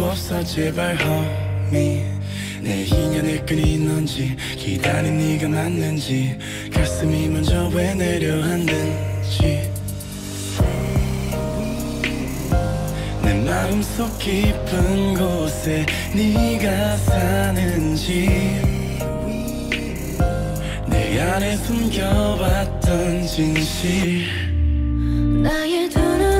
없어 제발 homie 내 인연의 끈이 넌지 기다린 네가 맞는지 가슴이 먼저 왜 내려앉는지 내 마음속 깊은 곳에 네가 사는지 내 안에 숨겨왔던 진실 나의 두 눈